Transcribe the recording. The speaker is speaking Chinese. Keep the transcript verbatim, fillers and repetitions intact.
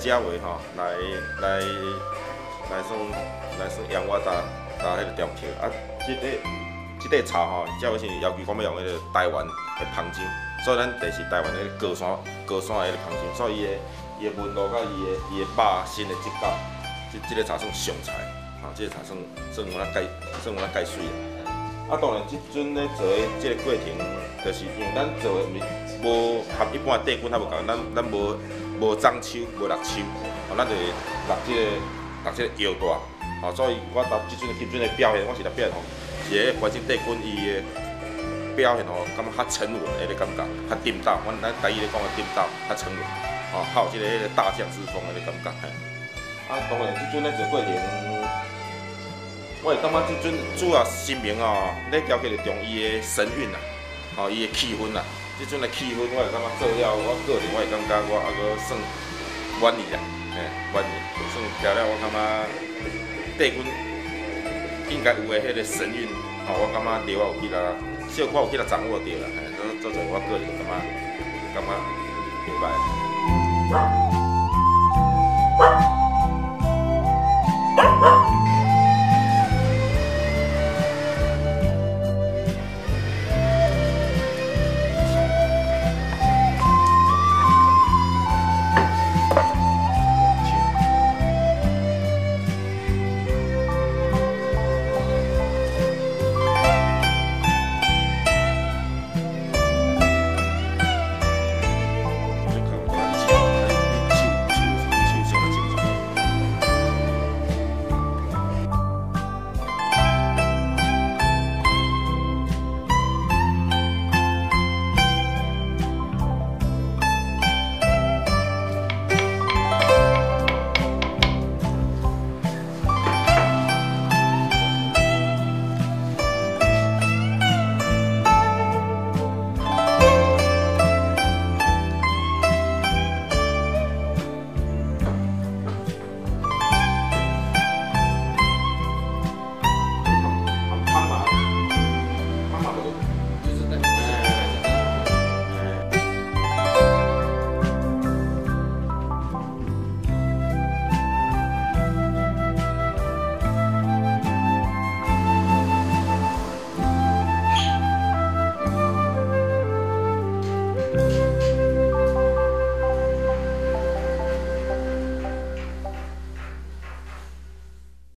遮话吼，来来来算来算养我搭搭迄个中条啊，即、个即个茶吼，遮话是要求讲要用迄个台湾的香精，所以咱第是台湾的高山高山的迄个香精，所以伊的伊的温度甲伊的伊的肉身的质感，即即个茶算上菜，吼，即、个茶算算有咱介算有咱介水啦。啊，当然，即阵咧做的即个过程，就是因为咱做的无和一般的地菌较无共，咱咱无无长手，无落手，吼，咱就是落即、个落即个药大，吼，所以我搭即阵的金针的表现，我是来表现吼，是个环境地菌伊的表现吼，感觉较沉稳的个感觉，较沉重，阮咱台语咧讲的沉重，较沉稳，吼，较有即个迄个大将之风的个感觉，嘿。啊，当然，即阵咧做过程。我会感觉即阵主要新明哦，咧调起着中伊的神韵啦，吼伊的气氛啦，即阵的气氛我会感觉做了，我个人我会感觉我还阁算满意啦，嘿，满意，算调了我感觉地军应该有的迄个神韵，吼我感觉着我有去啦，小可有去啦掌握着啦，嘿，做做做我个人感觉感觉袂歹。